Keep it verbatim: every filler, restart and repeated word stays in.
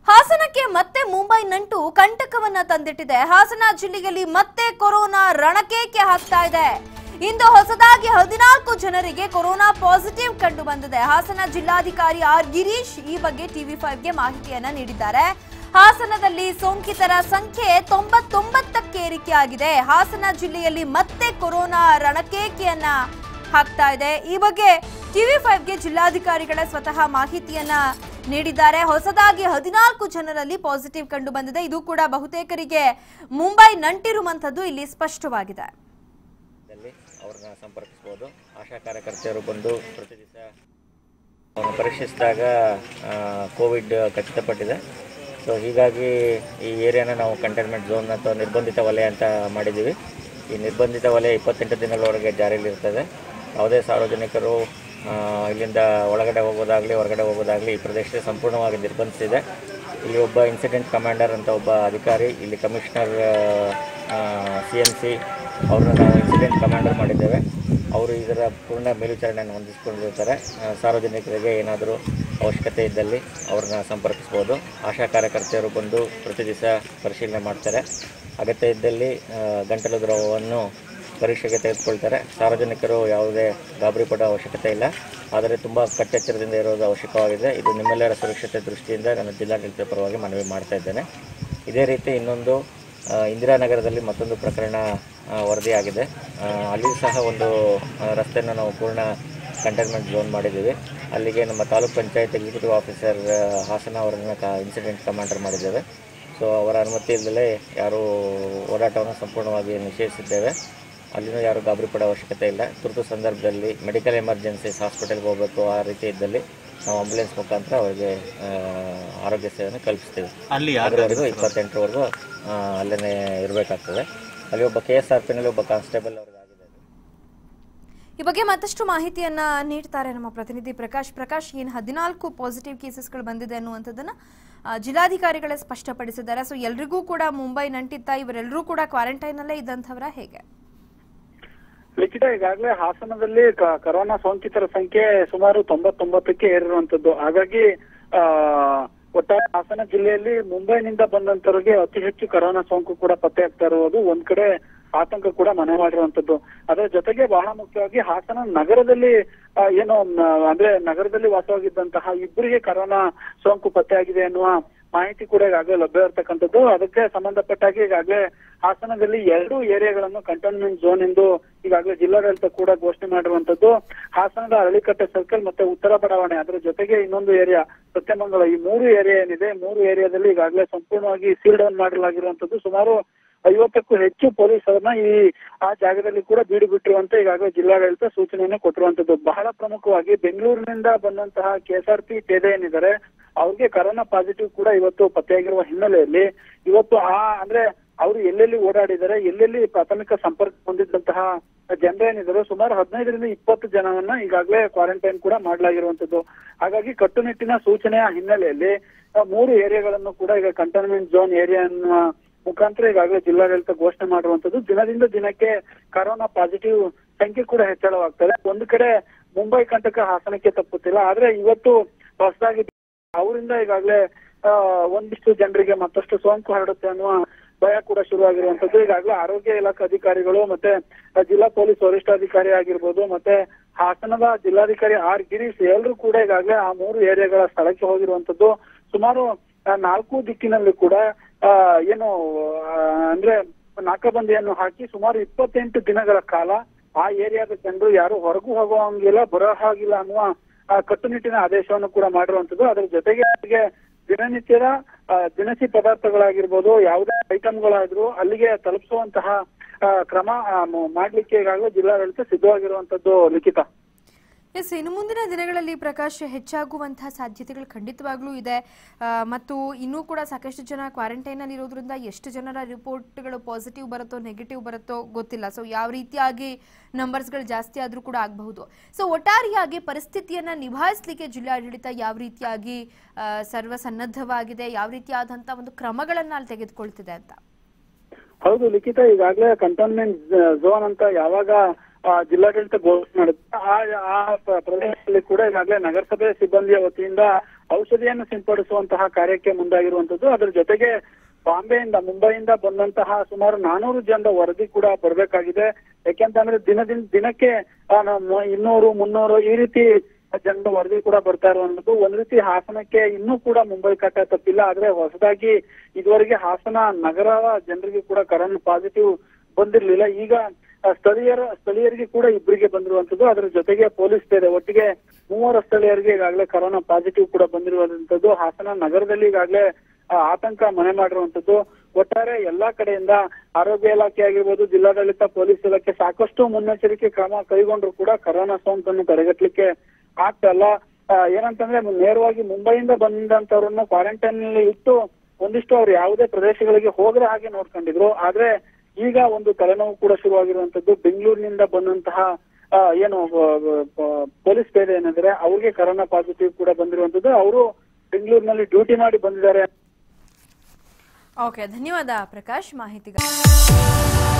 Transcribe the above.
ಹಾಸನಕ್ಕೆ ಮತ್ತೆ ಮುಂಬೈ ನಂಟು ಕಂಟಕವನ್ನ ತಂದಿಟ್ಟಿದೆ. ಹಾಸನ ಜಿಲ್ಲೆಯಲ್ಲಿ ಮತ್ತೆ ಕೊರೋನಾ ರಣಕೇಕೆ ಹಾಕ್ತಾ ಇದೆ. ಇಂದು ಹೊಸದಾಗಿ ಹದಿನಾಲ್ಕು ಜನರಿಗೆ ಕೊರೋನಾ ಪಾಸಿಟಿವ್ ಕಂಡು ಬಂದಿದೆ. ಹಾಸನ ಜಿಲ್ಲಾಧಿಕಾರಿ ಆರ್ ಗಿರೀಶ್ ಈ ಬಗ್ಗೆ ಟಿವಿ ಫೈವ್ ಗೆ ಮಾಹಿತಿಯನ್ನ ನೀಡಿದ್ದಾರೆ. ಹಾಸನದಲ್ಲಿ ಸೋಂಕಿತರ ಸಂಖ್ಯೆ ತೊಂಬತ್ತೊಂಬತ್ತಕ್ಕೆ ಏರಿಕೆಯಾಗಿದೆ. ಹಾಸನ ಜಿಲ್ಲೆಯಲ್ಲಿ ಮತ್ತೆ ಕೊರೋನಾ ರಣಕೇಕೆಯನ್ನ ಹಾಕ್ತಾ ಇದೆ. ಈ ಬಗ್ಗೆ ಟಿವಿ ಫೈವ್ ಗೆ ಜಿಲ್ಲಾಧಿಕಾರಿಗಳ ಸ್ವತಃ ಮಾಹಿತಿಯನ್ನ ನೀಡಿದ್ದಾರೆ. ಹೊಸದಾಗಿ ಹದಿನಾಲ್ಕು ಜನರಲ್ಲಿ ಪಾಸಿಟಿವ್ ಕಂಡು ಬಂದಿದೆ. ಇದು ಕೂಡ ಬಹುತೇಕರಿಗೆ ಮುಂಬೈ ನಂಟಿರುವಂತದ್ದು ಇಲ್ಲಿ ಸ್ಪಷ್ಟವಾಗಿದೆ. ಅವರನ್ನ ಸಂಪರ್ಕಿಸಬಹುದು. ಆಶಾ ಕಾರ್ಯಕರ್ತೆಯರು ಬಂದು ಪ್ರತಿ ದಿವಸ ಪರೀಕ್ಷಿಸಿದಾಗ ಕೋವಿಡ್ ಖಚಿತಪಟ್ಟಿದೆ. ಸೊ ಹೀಗಾಗಿ ಈ ಏರಿಯಾನ ನಾವು ಕಂಟೈನ್ಮೆಂಟ್ ಝೋನ್ ಅಥವಾ ನಿರ್ಬಂಧಿತ ವಲಯ ಅಂತ ಮಾಡಿದ್ದೀವಿ. ಈ ನಿರ್ಬಂಧಿತ ವಲಯ ಇಪ್ಪತ್ತೆಂಟು ದಿನಗಳವರೆಗೆ ಜಾರಿಯಲ್ಲಿರ್ತದೆ. ಯಾವುದೇ ಸಾರ್ವಜನಿಕರು ಇಲ್ಲಿಂದ ಒಳಗಡೆ ಹೋಗೋದಾಗಲಿ ಹೊರಗಡೆ ಹೋಗೋದಾಗಲಿ ಈ ಪ್ರದೇಶದಲ್ಲಿ ಸಂಪೂರ್ಣವಾಗಿ ನಿರ್ಬಂಧಿಸಿದೆ. ಇಲ್ಲಿ ಒಬ್ಬ ಇನ್ಸಿಡೆಂಟ್ ಕಮಾಂಡರ್ ಅಂತ ಒಬ್ಬ ಅಧಿಕಾರಿ, ಇಲ್ಲಿ ಕಮಿಷನರ್ ಸಿ ಎಮ್ ಸಿ ಅವ್ರನ್ನ ನಾವು ಇನ್ಸಿಡೆಂಟ್ ಕಮಾಂಡರ್ ಮಾಡಿದ್ದೇವೆ. ಅವರು ಇದರ ಪೂರ್ಣ ಮೇಲ್ವಿಚಾರಣೆಯನ್ನು ಹೊಂದಿಸಿಕೊಂಡಿರ್ತಾರೆ. ಸಾರ್ವಜನಿಕರಿಗೆ ಏನಾದರೂ ಅವಶ್ಯಕತೆ ಇದ್ದಲ್ಲಿ ಅವ್ರನ್ನ ಸಂಪರ್ಕಿಸ್ಬೋದು. ಆಶಾ ಕಾರ್ಯಕರ್ತೆಯರು ಬಂದು ಪ್ರತಿ ದಿವಸ ಪರಿಶೀಲನೆ ಮಾಡ್ತಾರೆ. ಅಗತ್ಯ ಇದ್ದಲ್ಲಿ ಗಂಟಲು ದ್ರವವನ್ನು ಪರೀಕ್ಷೆಗೆ ತೆಗೆದುಕೊಳ್ತಾರೆ. ಸಾರ್ವಜನಿಕರು ಯಾವುದೇ ಗಾಬರಿ ಪಡೋ ಅವಶ್ಯಕತೆ ಇಲ್ಲ, ಆದರೆ ತುಂಬ ಕಟ್ಟೆಚ್ಚರದಿಂದ ಇರೋದು ಅವಶ್ಯಕವಾಗಿದೆ. ಇದು ನಿಮ್ಮೆಲ್ಲರ ಸುರಕ್ಷತೆ ದೃಷ್ಟಿಯಿಂದ ನಾನು ಜಿಲ್ಲಾಡಳಿತದ ಪರವಾಗಿ ಮನವಿ ಮಾಡ್ತಾ ಇದ್ದೇನೆ. ಇದೇ ರೀತಿ ಇನ್ನೊಂದು ಇಂದಿರಾನಗರದಲ್ಲಿ ಮತ್ತೊಂದು ಪ್ರಕರಣ ವರದಿಯಾಗಿದೆ. ಅಲ್ಲಿ ಸಹ ಒಂದು ರಸ್ತೆಯನ್ನು ನಾವು ಪೂರ್ಣ ಕಂಟೈನ್ಮೆಂಟ್ ಝೋನ್ ಮಾಡಿದ್ದೀವಿ. ಅಲ್ಲಿಗೆ ನಮ್ಮ ತಾಲೂಕ್ ಪಂಚಾಯತ್ ಎಕ್ಸಿಕ್ಯೂಟಿವ್ ಆಫೀಸರ್ ಹಾಸನ ಅವರನ್ನು ಕ ಇನ್ಸಿಡೆಂಟ್ ಕಮಾಂಡರ್ ಮಾಡಿದ್ದೇವೆ. ಸೊ ಅವರ ಅನುಮತಿ ಇಲ್ಲದೆ ಯಾರೂ ಓಡಾಟವನ್ನು ಸಂಪೂರ್ಣವಾಗಿ ನಿಷೇಧಿಸಿದ್ದೇವೆ. ಅಲ್ಲಿನೂ ಯಾರು ಗಾಬರಿ ಪಡೋ ಅವಶ್ಯಕತೆ ಇಲ್ಲ. ತುರ್ತು ಸಂದರ್ಭದಲ್ಲಿ ಮೆಡಿಕಲ್ ಎಮರ್ಜೆನ್ಸೀಸ್ ಹಾಸ್ಪಿಟಲ್ಗೆ ಹೋಗಬೇಕು, ಆ ರೀತಿ ಇದ್ದಲ್ಲಿ ನಾವು ಆಂಬುಲೆನ್ಸ್ ಮುಖಾಂತರ ಅವರಿಗೆ ಆರೋಗ್ಯ ಸೇವೆಯನ್ನು ಕಲ್ಪಿಸ್ತೀವಿ. ಅಲ್ಲಿ ಅದರವರೆಗೂ ಇಪ್ಪತ್ತೆಂಟರವರೆಗೂ ಅಲ್ಲೇ ಇರಬೇಕಾಗ್ತದೆ. ಅಲ್ಲಿ ಒಬ್ಬ ಕೆ ಎಸ್ ಆರ್ ಪಿನಲ್ಲಿ ಒಬ್ಬ ಕಾನ್ಸ್ಟೇಬಲ್ ಅವ್ರಿಗೆ ಆಗಿದೆ. ಈ ಬಗ್ಗೆ ಮತ್ತಷ್ಟು ಮಾಹಿತಿಯನ್ನ ನೀಡ್ತಾರೆ ನಮ್ಮ ಪ್ರತಿನಿಧಿ ಪ್ರಕಾಶ್. ಪ್ರಕಾಶ್, ಏನು ಹದಿನಾಲ್ಕು ಪಾಸಿಟಿವ್ ಕೇಸಸ್ಗಳು ಬಂದಿದೆ ಅನ್ನುವಂಥದ್ದನ್ನ ಜಿಲ್ಲಾಧಿಕಾರಿಗಳೇ ಸ್ಪಷ್ಟಪಡಿಸಿದ್ದಾರೆ. ಸೊ ಎಲ್ರಿಗೂ ಕೂಡ ಮುಂಬೈ ನಂಟಿತ್ತ, ಇವರೆಲ್ಲರೂ ಕೂಡ ಕ್ವಾರಂಟೈನ್ ಅಲ್ಲೇ ಇದ್ದಂಥವರ ಹೇಗೆ? ಲಿಖಿತ, ಈಗಾಗಲೇ ಹಾಸನದಲ್ಲಿ ಕೊರೋನಾ ಸೋಂಕಿತರ ಸಂಖ್ಯೆ ಸುಮಾರು ತೊಂಬತ್ತೊಂಬತ್ತಕ್ಕೆ ಏರಿರುವಂತದ್ದು. ಹಾಗಾಗಿ ಆ ಒಟ್ಟಾರೆ ಹಾಸನ ಜಿಲ್ಲೆಯಲ್ಲಿ ಮುಂಬೈನಿಂದ ಬಂದಂತವರಿಗೆ ಅತಿ ಹೆಚ್ಚು ಕೊರೋನಾ ಸೋಂಕು ಕೂಡ ಪತ್ತೆ ಆಗ್ತಾ ಇರುವುದು ಒಂದ್ ಕಡೆ ಆತಂಕ ಕೂಡ ಮನೆ ಮಾಡಿರುವಂತದ್ದು. ಅದರ ಜೊತೆಗೆ ಬಹಳ ಮುಖ್ಯವಾಗಿ ಹಾಸನ ನಗರದಲ್ಲಿ ಏನು ಅಂದ್ರೆ ನಗರದಲ್ಲಿ ವಾಸವಾಗಿದ್ದಂತಹ ಇಬ್ಬರಿಗೆ ಕೊರೋನಾ ಸೋಂಕು ಪತ್ತೆ ಆಗಿದೆ ಅನ್ನುವ ಮಾಹಿತಿ ಕೂಡ ಈಗಾಗಲೇ ಲಭ್ಯ ಇರತಕ್ಕಂಥದ್ದು. ಅದಕ್ಕೆ ಸಂಬಂಧಪಟ್ಟಾಗಿ ಈಗಾಗಲೇ ಹಾಸನದಲ್ಲಿ ಎರಡು ಏರಿಯಾಗಳನ್ನು ಕಂಟೈನ್ಮೆಂಟ್ ಝೋನ್ ಎಂದು ಈಗಾಗಲೇ ಜಿಲ್ಲಾಡಳಿತ ಕೂಡ ಘೋಷಣೆ ಮಾಡಿರುವಂತದ್ದು. ಹಾಸನದ ಅರಳಿಕಟ್ಟೆ ಸರ್ಕಲ್ ಮತ್ತೆ ಉತ್ತರ ಬಡಾವಣೆ, ಅದರ ಜೊತೆಗೆ ಇನ್ನೊಂದು ಏರಿಯಾ ಸತ್ಯಮಂಗಲ, ಈ ಮೂರು ಏರಿಯಾ ಏನಿದೆ, ಮೂರು ಏರಿಯಾದಲ್ಲಿ ಈಗಾಗಲೇ ಸಂಪೂರ್ಣವಾಗಿ ಸೀಲ್ ಡೌನ್ ಮಾಡಲಾಗಿರುವಂತದ್ದು. ಸುಮಾರು ಐವತ್ತಕ್ಕೂ ಹೆಚ್ಚು ಪೊಲೀಸರನ್ನ ಈ ಆ ಜಾಗದಲ್ಲಿ ಕೂಡ ಬೀಡು ಬಿಟ್ಟಿರುವಂತೆ ಈಗಾಗಲೇ ಜಿಲ್ಲಾಡಳಿತ ಸೂಚನೆಯನ್ನು ಕೊಟ್ಟಿರುವಂತದ್ದು. ಬಹಳ ಪ್ರಮುಖವಾಗಿ ಬೆಂಗಳೂರಿನಿಂದ ಬಂದಂತಹ ಕೆಎಸ್ಆರ್ ಪಿ ಪೇದೆ ಏನಿದ್ದಾರೆ ಅವ್ರಿಗೆ ಕೊರೋನಾ ಪಾಸಿಟಿವ್ ಕೂಡ ಇವತ್ತು ಪತ್ತೆಯಾಗಿರುವ ಹಿನ್ನೆಲೆಯಲ್ಲಿ ಇವತ್ತು ಆ ಅಂದ್ರೆ ಅವರು ಎಲ್ಲೆಲ್ಲಿ ಓಡಾಡಿದ್ದಾರೆ, ಎಲ್ಲೆಲ್ಲಿ ಪ್ರಾಥಮಿಕ ಸಂಪರ್ಕ ಹೊಂದಿದ್ದಂತಹ ಜನರೇನಿದ್ದಾರೆ ಸುಮಾರು ಹದಿನೈದರಿಂದ ಇಪ್ಪತ್ತು ಜನವನ್ನ ಈಗಾಗಲೇ ಕ್ವಾರಂಟೈನ್ ಕೂಡ ಮಾಡಲಾಗಿರುವಂತದ್ದು. ಹಾಗಾಗಿ ಕಟ್ಟುನಿಟ್ಟಿನ ಸೂಚನೆಯ ಹಿನ್ನೆಲೆಯಲ್ಲಿ ಮೂರು ಏರಿಯಾಗಳನ್ನು ಕೂಡ ಈಗ ಕಂಟೈನ್ಮೆಂಟ್ ಝೋನ್ ಏರಿಯಾ ಮುಖಾಂತರ ಈಗಾಗಲೇ ಜಿಲ್ಲಾಡಳಿತ ಘೋಷಣೆ ಮಾಡಿರುವಂತದ್ದು. ದಿನದಿಂದ ದಿನಕ್ಕೆ ಕೊರೋನಾ ಪಾಸಿಟಿವ್ ಸಂಖ್ಯೆ ಕೂಡ ಹೆಚ್ಚಳವಾಗ್ತದೆ. ಒಂದು ಕಡೆ ಮುಂಬೈ ಕಂಟಕ ಹಾಸನಕ್ಕೆ ತಪ್ಪುತ್ತಿಲ್ಲ, ಆದ್ರೆ ಇವತ್ತು ಹೊಸದಾಗಿ ಅವರಿಂದ ಈಗಾಗಲೇ ಒಂದಿಷ್ಟು ಜನರಿಗೆ ಮತ್ತಷ್ಟು ಸೋಂಕು ಹರಡುತ್ತೆ ಅನ್ನುವ ಭಯ ಕೂಡ ಶುರುವಾಗಿರುವಂತದ್ದು. ಈಗಾಗಲೇ ಆರೋಗ್ಯ ಇಲಾಖೆ ಅಧಿಕಾರಿಗಳು ಮತ್ತೆ ಜಿಲ್ಲಾ ಪೊಲೀಸ್ ವರಿಷ್ಠಾಧಿಕಾರಿ ಆಗಿರ್ಬೋದು ಮತ್ತೆ ಹಾಸನದ ಜಿಲ್ಲಾಧಿಕಾರಿ ಆರ್ ಗಿರೀಶ್ ಎಲ್ಲರೂ ಕೂಡ ಈಗಾಗಲೇ ಆ ಮೂರು ಏರಿಯಾಗಳ ಸ್ಥಳಕ್ಕೆ ಹೋಗಿರುವಂತದ್ದು. ಸುಮಾರು ನಾಲ್ಕು ದಿಕ್ಕಿನಲ್ಲಿ ಕೂಡ ಆ ಏನು ಅಂದ್ರೆ ನಾಕಾಬಂದಿಯನ್ನು ಹಾಕಿ ಸುಮಾರು ಇಪ್ಪತ್ತೆಂಟು ದಿನಗಳ ಕಾಲ ಆ ಏರಿಯಾದ ಜನರು ಯಾರು ಹೊರಗೂ ಹೋಗುವಂಗಿಲ್ಲ, ಬರೋ ಹಾಗಿಲ್ಲ ಅನ್ನುವ ಕಟ್ಟುನಿಟ್ಟಿನ ಆದೇಶವನ್ನು ಕೂಡ ಮಾಡಿರುವಂತದ್ದು. ಅದರ ಜೊತೆಗೆ ಅವರಿಗೆ ದಿನನಿತ್ಯದ ದಿನಸಿ ಪದಾರ್ಥಗಳಾಗಿರ್ಬೋದು, ಯಾವುದೇ ಐಟಮ್ಗಳಾದ್ರೂ ಅಲ್ಲಿಗೆ ತಲುಪಿಸುವಂತಹ ಕ್ರಮ ಮಾಡ್ಲಿಕ್ಕೆ ಈಗಾಗಲೇ ಜಿಲ್ಲಾಡಳಿತ ಸಿದ್ಧವಾಗಿರುವಂತದ್ದು. ಲಿಖಿತ, ಎಸ್, ಇನ್ನು ಮುಂದಿನ ದಿನಗಳಲ್ಲಿ ಪ್ರಕಾಶ್ ಹೆಚ್ಚಾಗುವಂತಹ ಸಾಧ್ಯತೆಗಳು ಖಂಡಿತವಾಗ್ಲೂ ಇದೆ. ಮತ್ತು ಇನ್ನೂ ಕೂಡ ಸಾಕಷ್ಟು ಜನ ಕ್ವಾರಂಟೈನ್ ಅಲ್ಲಿ ಇರೋದ್ರಿಂದ ಎಷ್ಟು ಜನರ ರಿಪೋರ್ಟ್ಗಳು ಪಾಸಿಟಿವ್ ಬರುತ್ತೋ ನೆಗೆಟಿವ್ ಬರುತ್ತೋ ಗೊತ್ತಿಲ್ಲ. ಸೊ ಯಾವ ರೀತಿಯಾಗಿ ನಂಬರ್ಸ್ಗಳು ಜಾಸ್ತಿ ಆದ್ರೂ ಕೂಡ ಆಗಬಹುದು. ಸೊ ಒಟ್ಟಾರೆಯಾಗಿ ಪರಿಸ್ಥಿತಿಯನ್ನ ನಿಭಾಯಿಸಲಿಕ್ಕೆ ಜಿಲ್ಲಾಡಳಿತ ಯಾವ ರೀತಿಯಾಗಿ ಸರ್ವಸನ್ನದ್ಧವಾಗಿದೆ, ಯಾವ ರೀತಿಯಾದಂತಹ ಒಂದು ಕ್ರಮಗಳನ್ನ ಅಲ್ಲಿ ತೆಗೆದುಕೊಳ್ತಿದೆ ಅಂತ? ಹೌದು ಲಿಖಿತ, ಈಗಾಗಲೇ ಕಂಟೈನ್ಮೆಂಟ್ ಝೋನ್ ಅಂತ ಯಾವಾಗ ಜಿಲ್ಲಾಡಳಿತ ಘೋಷಣೆ ಮಾಡುತ್ತೆ ಆ ಪ್ರದೇಶದಲ್ಲಿ ಕೂಡ ಈಗಾಗಲೇ ನಗರಸಭೆ ಸಿಬ್ಬಂದಿಯ ವತಿಯಿಂದ ಔಷಧಿಯನ್ನು ಸಿಂಪಡಿಸುವಂತಹ ಕಾರ್ಯಕ್ಕೆ ಮುಂದಾಗಿರುವಂತದ್ದು. ಅದರ ಜೊತೆಗೆ ಬಾಂಬೆಯಿಂದ ಮುಂಬೈಯಿಂದ ಬಂದಂತಹ ಸುಮಾರು ನಾನೂರು ಜನರ ವರದಿ ಕೂಡ ಬರ್ಬೇಕಾಗಿದೆ. ಯಾಕೆಂತಂದ್ರೆ ದಿನದಿಂದ ದಿನಕ್ಕೆ ಇನ್ನೂರು ಮುನ್ನೂರು ಈ ರೀತಿ ಜನರ ವರದಿ ಕೂಡ ಬರ್ತಾ ಇರುವಂತದ್ದು. ಒಂದ್ ರೀತಿ ಹಾಸನಕ್ಕೆ ಇನ್ನೂ ಕೂಡ ಮುಂಬೈ ಕಾಟ ತಪ್ಪಿಲ್ಲ. ಆದ್ರೆ ಹೊಸದಾಗಿ ಇದುವರೆಗೆ ಹಾಸನ ನಗರ ಜನರಿಗೆ ಕೂಡ ಕರೋನಾ ಪಾಸಿಟಿವ್ ಬಂದಿರ್ಲಿಲ್ಲ. ಈಗ ಸ್ಥಳೀಯರ ಸ್ಥಳೀಯರಿಗೆ ಕೂಡ ಇಬ್ಬರಿಗೆ ಬಂದಿರುವಂತದ್ದು. ಅದರ ಜೊತೆಗೆ ಪೊಲೀಸ್ ಬೇರೆ ಒಟ್ಟಿಗೆ ಮೂವರ ಸ್ಥಳೀಯರಿಗೆ ಈಗಾಗಲೇ ಕರೋನಾ ಪಾಸಿಟಿವ್ ಕೂಡ ಬಂದಿರುವಂತದ್ದು. ಹಾಸನ ನಗರದಲ್ಲಿ ಈಗಾಗಲೇ ಆತಂಕ ಮನೆ ಮಾಡಿರುವಂತದ್ದು. ಒಟ್ಟಾರೆ ಎಲ್ಲಾ ಕಡೆಯಿಂದ ಆರೋಗ್ಯ ಇಲಾಖೆ ಆಗಿರ್ಬೋದು, ಜಿಲ್ಲಾಡಳಿತ, ಪೊಲೀಸ್ ಇಲಾಖೆ ಸಾಕಷ್ಟು ಮುನ್ನೆಚ್ಚರಿಕೆ ಕ್ರಮ ಕೈಗೊಂಡ್ರು ಕೂಡ ಕರೋನಾ ಸೋಂಕನ್ನು ತಡೆಗಟ್ಟಲಿಕ್ಕೆ ಆಗ್ತಲ್ಲ. ಏನಂತಂದ್ರೆ ನೇರವಾಗಿ ಮುಂಬೈಯಿಂದ ಬಂದಂತವ್ರನ್ನ ಕ್ವಾರಂಟೈನ್ ನಲ್ಲಿ ಇಟ್ಟು ಒಂದಿಷ್ಟು ಅವ್ರು ಯಾವುದೇ ಪ್ರದೇಶಗಳಿಗೆ ಹೋಗದ ಹಾಗೆ ನೋಡ್ಕೊಂಡಿದ್ರು. ಆದ್ರೆ ಈಗ ಒಂದು ತಲೆನೋವು ಕೂಡ ಶುರುವಾಗಿರುವಂತದ್ದು. ಬೆಂಗಳೂರಿನಿಂದ ಬಂದಂತಹ ಏನು ಪೊಲೀಸ್ ಪೇದೆ ಏನಿದ್ರೆ ಅವ್ರಿಗೆ ಕರೋನಾ ಪಾಸಿಟಿವ್ ಕೂಡ ಬಂದಿರುವಂತದ್ದು. ಅವರು ಬೆಂಗಳೂರಿನಲ್ಲಿ ಡ್ಯೂಟಿ ಮಾಡಿ ಬಂದಿದ್ದಾರೆ. ಓಕೆ, ಧನ್ಯವಾದ ಪ್ರಕಾಶ್ ಮಾಹಿತಿಗಾಗಿ.